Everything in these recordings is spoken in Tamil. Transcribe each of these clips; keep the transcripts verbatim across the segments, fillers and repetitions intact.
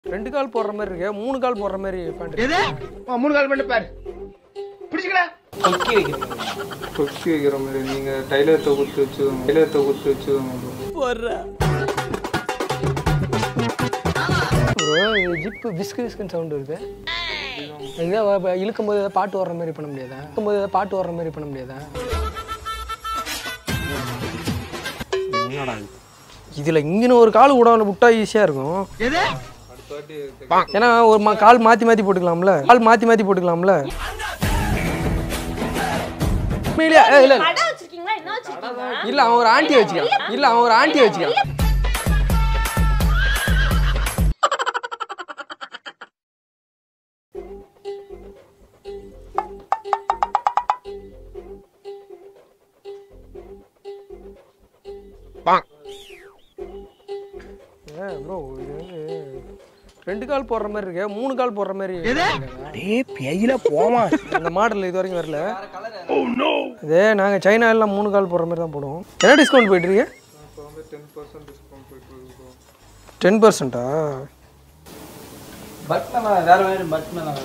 ரெண்டு கால் போடுற மாதிரி இருக்கு, மூணு கால் போடுற மாதிரி பேண்ட். எது? மூணு கால் பண்ணி பாரு. பிடிச்சிக்கடா. கொக்கி வைக்கிற மாதிரி. கொக்கி வைக்கிற மாதிரி நீங்க டைலர் தொகுத்து வச்சு டைலர் தொகுத்து வச்சு போடுற. ப்ரோ ஜிப் விஸ்க் விஸ்க்னு சவுண்ட் வருது. இதை இழுக்கும் போது ஏதாவது பாட்டு வர்ற மாதிரி பண்ண முடியாதா? இழுக்கும் போது ஏதாவது பாட்டு வர்ற மாதிரி பண்ண முடியாதா? என்னடா இதுல இங்கன்னு ஒரு கால் கூட விட்டா ஈஸியா இருக்கும். ஏன்னா ஒரு கால் மாத்தி மாத்தி போட்டுக்கலாம்ல, கால் மாத்தி மாத்தி போட்டுக்கலாம்ல. இல்ல அவன் ஒரு ஆண்டி வச்சுக்கலாம், இல்ல அவன் ஒரு ஆண்டி வச்சுக்கலாம். ப்ரோ இது வந்து ரெண்டு கால் போடுற மாதிரி இருக்கு, மூணு கால் போடுற மாதிரி. டேய் பேயில போமா. அந்த மாடல் இது வரைக்கும் வரல. இதே நாங்க சைனா எல்லாம் மூணு கால் போடுற மாதிரி தான் போடுவோம். என்ன டிஸ்கவுண்ட் போயிட்டு இருக்கு? டென் பர்சன்டா? பட்டன் வேற வேற பட்டன் வேற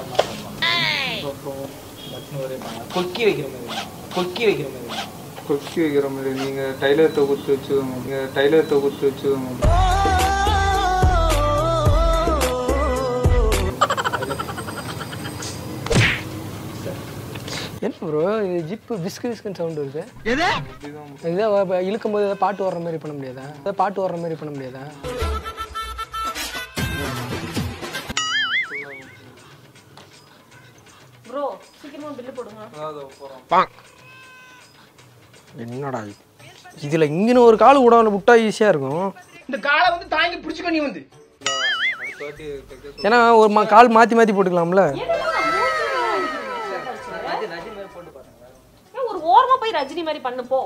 பட்டன் ஒரே பண்ணா. கொக்கி வைக்கிற மாதிரி. கொக்கி வைக்கிற மாதிரி. கொக்கி வைக்கிற மாதிரி நீங்க டைலர் தொகுத்து வச்சு நீங்க டைலர் தொகுத்து வச்சு என்ன ப்ரோ இது ஜிப் விஸ்க் விஸ்க்னு சவுண்ட் வருது. எது? இதை இழுக்கும் போது ஏதாவது பாட்டு வர்ற மாதிரி பண்ண முடியாதா? ஏதாவது பாட்டு வர்ற மாதிரி பண்ண முடியாதா? ப்ரோ சீக்கிரமா பில் போடுங்க. என்னடா இதுல இங்கன்னு ஒரு கால் கூட விட்டா ஈஸியா இருக்கும். இந்த காலை வந்து தாங்கி பிடிச்சுக்க நீ வந்து. ஏன்னா ஒரு கால் மாத்தி மாத்தி போட்டுக்கலாம்ல. ஒரு ஓரமா போய் ரஜினி மாதிரி பண்ணு போ.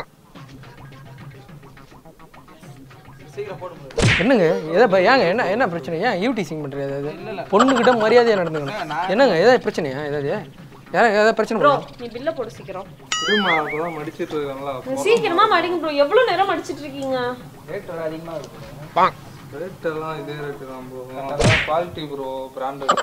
என்னங்க ஏதா ஏங்க என்ன என்ன பிரச்சனை? ஏன் யூடிசிங் பண்றீங்க? ஏதாவது பொண்ணுகிட்ட மரியாதையா நடந்துக்கணும். என்னங்க ஏதாவது பிரச்சனையா? ஏதாவது யாரா ஏதாவது பிரச்சனை? ப்ரோ நீ பில்ல போடு சீக்கிரம். திரும்ப அப்பதான் மடிச்சிட்டு இருக்காங்களா? சீக்கிரமா மடிங்க ப்ரோ. எவ்வளவு நேரம் மடிச்சிட்டு இருக்கீங்க? ரேட் வர அதிகமா இருக்கு. ரேட் எல்லாம் இதே ரேட் தான் ப்ரோ. Quality bro, branded.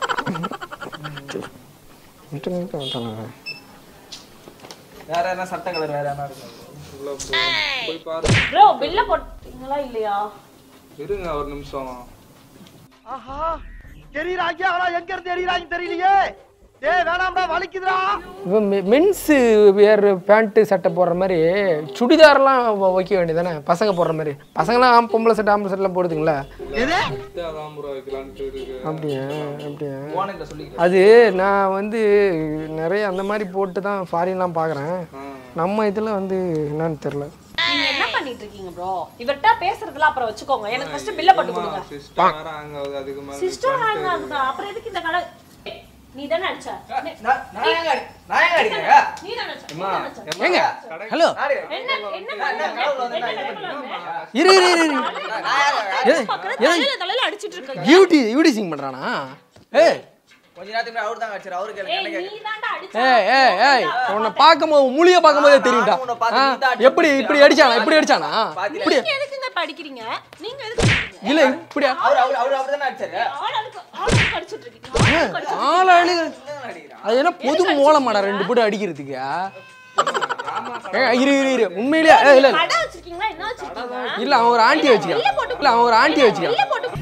வேற என்ன சட்டை கலர் வேற என்ன இருக்கு? உள்ள போய் பாருங்க. ப்ரோ பில்ல போட்டீங்களா இல்லையா? இருங்க ஒரு நிமிஷம். ஆஹா தெரியறாங்க. ஆனா எங்க இருந்து தெரியறாங்க தெரியலையே. டேய் வேணாம்டா வலிக்குதுடா. இவன் மென்ஸ் வேர் பேண்ட் சட்டை போடுற மாதிரி சுடிதார்லாம் வைக்க வேண்டியதானே பசங்க போடுற மாதிரி? பசங்களாம் பொம்பளை சட்டை ஆம்பளை சட்டெல்லாம் போடுதுங்களா? அதான் ப்ரோ வைக்கலான்ட்டு இருக்கு. அப்படியா? அப்படியா? போனேங்க சொல்லிக்கிறேன். அது நான் வந்து நிறைய அந்த மாதிரி போட்டு தான் ஃபாரின்லாம் பார்க்குறேன். நம்ம இதில் வந்து என்னன்னு தெரியல. நீங்க என்ன பண்ணிட்டு இருக்கீங்க ப்ரோ? இவர்ட்ட பேசுறதுல அப்புறம் வச்சுக்கோங்க. எனக்கு ஃபர்ஸ்ட் பில்ல போட்டு கொடுங்க. சிஸ்டம் வேற ஹேங் ஆகுது. அதுக்கு மேல சிஸ்டம் ஹேங் ஆகுதா? அப்புறம் எதுக்கு இந்த கடை? நீ தான அடிச்ச. நான் ஏங்க அடி நான் ஏங்க அடிக்கிறேங்க? நீ தான அடிச்ச. ஏங்க ஹலோ என்ன என்ன இரு இரு இரு தலையில தலையில அடிச்சிட்டு இருக்க. யூடி யூடி சிங் பண்றானா? ஏய் கொஞ்ச நேரத்துக்கு அவர் தான் அடிச்சாரு. அவரு கேளுங்க. ஏய் நீ தான்டா அடிச்ச. ஏய் ஏய் ஏய் உன்னை பாக்கும்போது மூலிய பாக்கும்போதே தெரியும்டா. எப்படி இப்படி அடிச்சானா? இப்படி அடிச்சானா? இப்படி நீங்க எதுக்குங்க இப்ப அடிக்கிறீங்க? நீங்க எதுக்கு அடிக்கிறீங்க? இல்ல இப்படி அவர் அவர் அவர் அப்படி தான் அடிச்சாரு. ஆள் அடிச்சு ஆள் அடிச்சிட்டு இருக்கீங்க. ஆள அடி. அது என்ன பொது மோளமாடா ரெண்டு போட்டு அடிக்கிறதுக்கு? ஏய் இரு இரு இரு உண்மையிலேயே ஏய் இல்ல கடை வச்சிருக்கீங்களா? என்ன வச்சிருக்கீங்க? இல்ல அவன் ஒரு ஆண்டி வச்சிருக்கான். இல்ல அவன் ஒரு ஆண்டி வச்சிருக்கான்.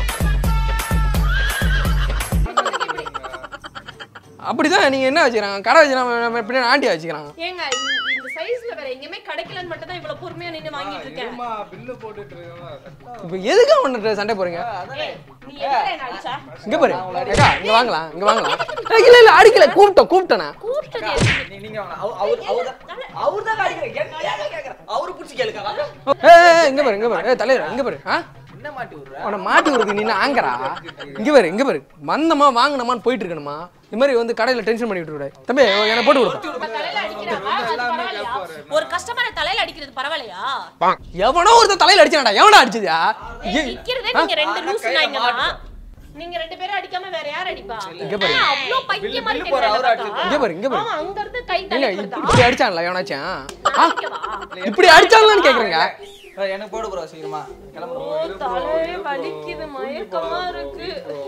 அப்படிதான் நீங்க என்ன வச்சுக்கிறாங்க? கடை வச்சுக்கிறாங்க பின்னாடி ஆண்டி வச்சுக்கிறாங்க. ஏங்க இந்த சைஸ்ல வேற எங்கேயுமே கிடைக்கலன்னு மட்டும் தான் இவ்வளவு பொறுமையா நின்னு வாங்கிட்டு இருக்கேன். அம்மா பில் போட்டுட்டு இருக்காங்க. இப்போ எதுக்கு அவன்கிட்ட சண்டை போறீங்க? நீ எதுக்கு என்ன அடிச்ச? இங்க பாரு ஏக்கா இங்க வாங்கலாம் இங்க வாங்கலாம். இல்ல இல்ல அடிக்கல கூப்ட கூப்டனா கூப்ட்டது நீங்க அவர் அவர் அவர் தான் அடிக்கிறீங்க. என்ன கேக்குற? அவரு புடிச்சு கேளுங்க. ஏய் இங்க பாரு இங்க பாரு ஏய் தலையற இங்க பாரு. ஆ என்ன மாட்டி விடுற? அவன மாட்டி விடுறது நீ ஆங்கறா? இங்க பாரு இங்க பாரு வந்தமா வாங்குனமான்னு போயிட்டு இருக்கணுமா? இந்த மாதிரி வந்து கடையில டென்ஷன் பண்ணி விட்டுற. தம்பி என்ன போட்டு விடு. தலையில அடிக்கிறாங்க. அது பரவாயில்லையா? ஒரு கஸ்டமரை தலையில அடிக்கிறது பரவாயில்லையா? எவனோ ஒருத்த தலையில அடிச்சானடா. எவனோ அடிச்சதா? நிக்கிறதே நீங்க ரெண்டு லூஸ் நாய்ங்க தான். நீங்க ரெண்டு பேரும் அடிக்காம வேற யார் அடிப்பா? இங்க பாரு அவ்ளோ பைத்தியம் மாதிரி போற அவர் கேக்குறாங்க. அடிச்சு. இங்க பாரு இங்க பாரு. ஆமா அங்க இருந்து கை இல்ல தள்ளி வருதா? இப்படி அடிச்சான்ல எவனாச்சும்? அடிக்கவா? இப்படி அடிச்சான்லான்னு கேக்குறீங்க. எனக்கு போடு ப்ரோ சீக்கிரமா கிளம்புறோம். ஓ தலையே வலிக்குது மயக்கமா இருக்கு.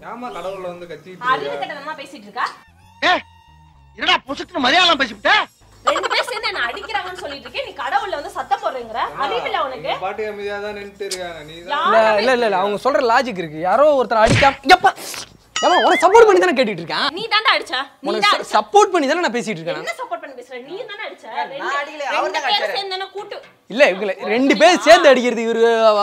ஏமா கடவுள்ல வந்து கத்திட்டு அறிவு கட்டமா பேசிட்டு இருக்கா ஏய் என்னடா பொசுக்கு மரியாதை பேசிட்ட ரெண்டு பேர் சேர்ந்து என்ன அடிக்கறாங்கன்னு சொல்லிட்டு இருக்கே நீ கடவுள்ல வந்து சத்தம் போடுறீங்கற அறிவு இல்ல உனக்கு பாட்டு அமைதியா தான் நின்னுட்டு இருக்காங்க நீ இல்ல இல்ல இல்ல இல்ல அவங்க சொல்ற லாஜிக் இருக்கு யாரோ ஒருத்தர் அடிக்காம எப்பா ஏமா உனக்கு சப்போர்ட் பண்ணி தான கேட்டிட்டு இருக்கேன் நீ தான்டா அடிச்ச நீ தான் உனக்கு சப்போர்ட் பண்ணி தான நான் பேசிட்டு இருக்கேன் என்ன சப்போர்ட் பண்ணி பேசுற நீ தானே அடிச்ச நான் அடிக்கல, ரெண்டு அவர் தான் பேர் அடிச்சாரு. சேர்ந்து என்ன கூட்டு இல்ல இவங்க ரெண்டு பேர் சேர்ந்து அடிக்கிறது இவரு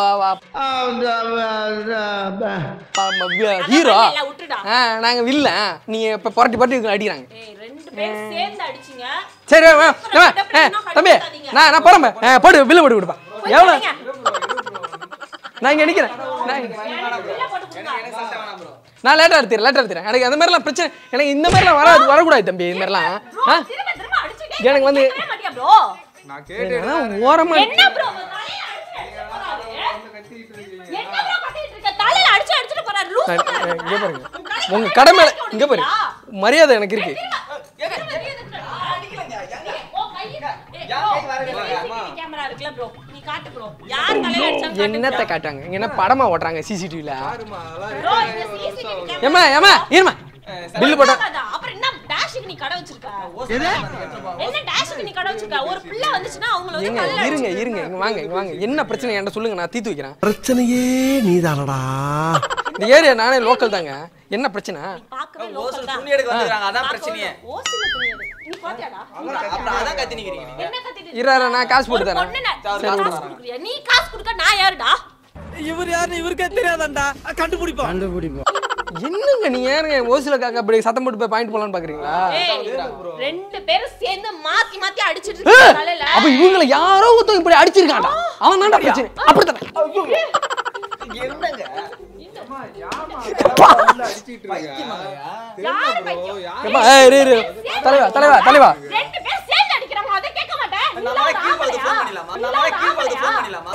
ஹீரோ இல்ல விட்டுடா நாங்க வில்ல நீ இப்ப புரட்டி புரட்டி இவங்க அடிக்கிறாங்க ஏய் ரெண்டு பேர் சேர்ந்து அடிச்சீங்க சரி வா, வா, ஏ, தம்பி நான் நான் போறேன் பா. போடு பில்லு போட்டு கொடுப்பா எவ்வளவு நான் இங்க நிக்கிறேன் நான் இங்க- இல்ல போட்டு கொடுங்க எனக்கு சட்டை வேணாம் ப்ரோ. நான் லேட்டா எடுத்துறேன் லேட்டா எடுத்துறேன் எனக்கு அந்த மாதிரிலாம் பிரச்சனை எனக்கு இந்த மாதிரிலாம் வராது வரக்கூடாது தம்பி இந்த மாதிரிலாம் ஆ? திரும்ப திரும்ப அடிச்சிட்டே எனக்கு வந்து கேட்கவே மாட்டியா ப்ரோ நான் கேட்டேன் அதான் ஓரமா என்ன ப்ரோ தலையில அடிச்சு அடிச்சு போறாரு என்ன ப்ரோ பண்ணிட்டு இருக்க தலையில அடிச்சு அடிச்சிட்டு போறாரு லூஸ் நான்- பண்ணாரு நான் இங்க பாருங்க உங்க கடமை இங்க பாரு மரியாதை எனக்கு இருக்கு அடிக்கலங்க. ஏங்க? ஓ கை யார் கை வரவே கேமரா இருக்குல ப்ரோ நீ காட்டு ப்ரோ யார் தலையில அடிச்சாங்க என்னத்தை காட்டாங்க இங்க என்ன படமா ஓட்டுறாங்க சிசிடிவில பாருமா அதெல்லாம் ப்ரோ இந்த சிசிடிவி கேமரா ஏமா ஏமா இருமா பில்லு போட்டா அப்புறம் என்ன டேஷுக்கு நீ கடை வச்சிருக்க எது என்ன டேஷுக்கு நீ கடை வச்சிருக்க ஒரு பிள்ளை வந்துச்சுன்னா அவங்கள வந்து ஏங்க கல்ல இருங்க இருங்க இங்க வாங்க இங்க வாங்க என்ன பிரச்சனை என்கிட்ட சொல்லுங்க நான் தீர்த்து வைக்கிறேன் பிரச்சனையே நீதானடா இந்த ஏரியா நானே லோக்கல் தாங்க என்ன பிரச்சனை பாக்கவே ஓசல் லோக்கல் தான் துணி எடுக்க வந்துறாங்க. அதான் பிரச்சனையே. ஓசில துணி எடு நீ பாத்தியாடா அப்புறம் அதான் கத்தி நிக்கிறீங்க நீங்க. என்ன கத்திட்டு இராரா நான் காசு போட்டு ஒரு தரேன் பொண்ணு நான் காசு கொடுக்குறியா நீ காசு கொடுக்க நான் யாருடா இவர் யாருன்னு இவருக்கே தெரியாதான்டா கண்டுபிடிப்போம் கண்டுபிடிப்போம் என்னங்க நீங்க ஏங்க ஓசில காக்க அப்படி சத்தம் போட்டு போய் பாயிண்ட் போலான்னு பாக்குறீங்களா ஏய் ரெண்டு பேரும் சேர்ந்து மாத்தி மாத்தி அடிச்சிட்டு இருக்காங்க தலையில அப்ப இவங்கள யாரோ ஒருத்தன் இப்படி அடிச்சிருக்கான்டா அவன் தான்டா பிரச்சனை அப்படித்தான் என்னங்க? அம்மா யாமா கடவுள்ல அடிச்சிட்டு இருக்காங்க யார் பையன் ஏப்பா ஏய் இரு இரு தலைவா தலைவா தலைவா ரெண்டு பேரும் சேர்ந்து அடிக்கறாங்க அத கேட்க மாட்டேன் நீ நம்மள தான் கீழ வந்து ஆம்பளையா? ஃபோன் பண்ணிடலாமா? நீ நம்மள தான் கீழ வந்து ஃபோன் ஆம்பளையா? பண்ணிடலாமா?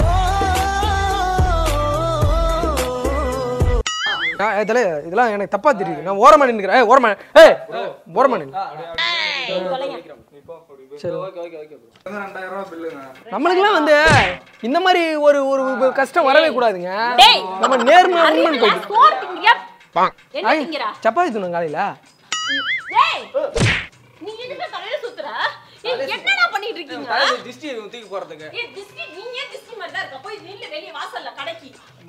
நான் ஏய், தலை இதெல்லாம் எனக்கு தப்பா தெரியுது நான் ஓரமா நின்னுக்கிறேன் ஏய் ஓரமா ஏய் ஓரமா நின்னு ஏய், தொலைங்க. சரி ஓகே ஓகே ஓகே ப்ரோ. ரெண்டாயிரம் ரூபாய் பில்லுங்க நம்மளுக்குலாம் வந்து இந்த மாதிரி ஒரு ஒரு கஷ்டம் வரவே கூடாதுங்க டேய் நம்ம நேர்மை உண்மைன்னு அறிவில்ல, போயிட்டு சோறு திங்கிறியா? என்ன திங்கிறா? சப்பாத்தி துணும் காலையில ஏய், நீ எதுக்கு தலையில சுத்துற? ஏய், என்னடா பண்ணிட்டு இருக்கீங்க? தலையில திஷ்டி தூக்கி போறதுக்கு. ஏய், திஷ்டி, நீ ஏன் திஷ்டி மாதிரி தான் இருக்க? போய் நில்லு வெளிய வாசல்ல கடைக்கு.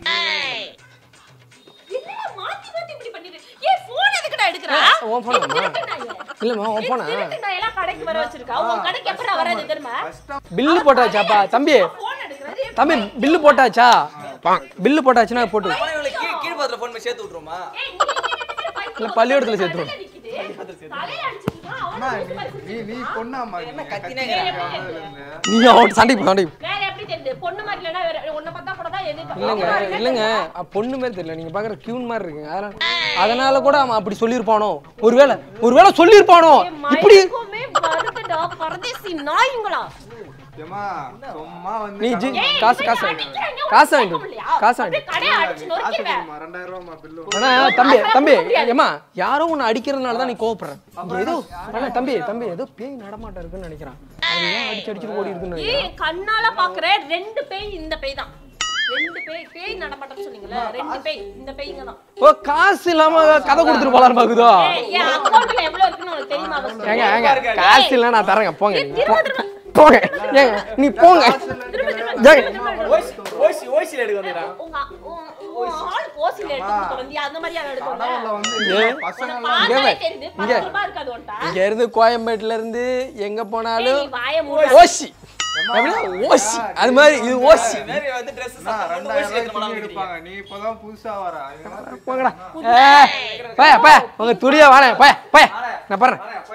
என்னடா மாத்தி மாத்தி இப்படி பண்ணிட்டு? ஏய், phone எதுக்குடா எடுக்குற? உன் phone ஏய், அம்மா. திருட்டு நாயே. இல்லம்மா உன் ஏய், போனா திருட்டு நாயெல்லாம் கடைக்கு வர வச்சிருக்கா. உன் கடைக்கு எப்படா வராது தெரியுமா? பில்லு போட்டாச்சாப்பா தம்பி phone எடுக்குறது எப்படி? தம்பி பில்லு போட்டாச்சா பில்லு போட்டாச்சுன்னா போட்டு வை. போன இவளை கீழ கீழ பாத்துல ஃபோன் பண்ணி சேர்த்து விட்டுருமா? ஏய், நீ ரெண்டு பேரும் பைத்தியம். இல்ல பள்ளியோடத்துல சேர்த்து தலையில நிக்குது. தலையில அடிச்சிட்டு இருக்கான். அவன லூசு மாதிரி நீ நீ பொண்ணாமா நீ என்ன கத்தினே வேற இருக்கிறாங்க? எப்படி தெரியுது? நீ அவன் சண்டைக்கு போ, சண்டைக்கு போ. வேற எப்படி தெரியுது? பொண்ணு மாதிரி இல்லைன்னா வேற உன்னை பார்த்தா கூட தான் எது இல்லைங்க இல்லைங்க அ, பொண்ணு மாதிரி தெரியல நீங்க பாக்குற கியூன் மாதிரி இருக்குங்க அதனால அதனால கூட அவன் அப்படி சொல்லியிருப்பானோ ஒருவேளை ஒருவேளை சொல்லியிருப்பானோ இப்படி மயக்கமே வருதுடா பரதேசி நாய்ங்களா. ஏமா சும்மா வந்து நீ ஜி ஏய், காசு இப்படி காசு அடிக்கிறாங்க, உனக்கு காசு கேட்க வாங்கிட்டு முடியலையா? காசு அப்படியே வாங்கிட்டு கடையை அடிச்சு நொறுக்கிடுவேன். கொடுமா ரெண்டாயிரம் ரூபாய் பில்லு ஆனா தம்பி தம்பி ஏமா யாரோ ஒன்னு அடிக்கிறதுனால தான் நீ கோவப்படுற இங்க ஏதோ ஆனா தம்பி தம்பி ஏதோ பேய் நடமாட்டம் இருக்குன்னு நினைக்கிறான் அது ஏன் அடிச்சு அடிச்சு ஓடி இருக்குன்னு நினைக்கிறேன் ஏய், கண்ணால பாக்குற ரெண்டு பேய் இந்த பேய் தான். ரெண்டு பேய் பேய் நடமாட்டம் சொன்னீங்கல்ல, ரெண்டு பேய் இந்த பேய்ங்க தான். ஓ காசு இல்லாம கதை கொடுத்துட்டு போலான்னு பாக்குதோ ஏய், என் அக்கவுண்ட்ல எவ்வளவு இருக்குன்னு உனக்கு தெரியுமா? first? ஏங்க ஏங்க காசு இல்ல நான் தரேங்க போங்க ஏய், நீங்க. திரும்ப திரும்ப போங்க ஏங்க நீ போங்க திரும்ப திரும்ப ஏங்க, ஓசி ஓசி ஓசில எடுக்க வந்துறான். உங்க உன் உன் ஆள் கோசில எடுத்து வந்தியா அந்த மாதிரி யாரும் எடுத்து கடவுள்ல வந்த? வந்து ஏன்? பசங்க உன்னை பார்த்தாலே இங்க தெரியுது, இங்க. பத்து ரூபாய் இருக்காது உன்கிட்ட. இங்க இருந்து கோயம்பேட்டுல இருந்து எங்க போனாலும் ஏய், நீ வாயை மூடு. ஓசி அப்படின்னா ஓசி அது மாதிரி இது ஓசி இந்த மாதிரி வந்து Dress நான் சத்தம் போட்டு ரெண்டாயிரம் ஓசி எடுத்து ரூபாய் போனாங்க. எடுப்பாங்க நீ இப்பதான் புதுசா வர போங்கடா ஏ பய பய உங்க துடியா வாடா பய பய நான் பாறேன்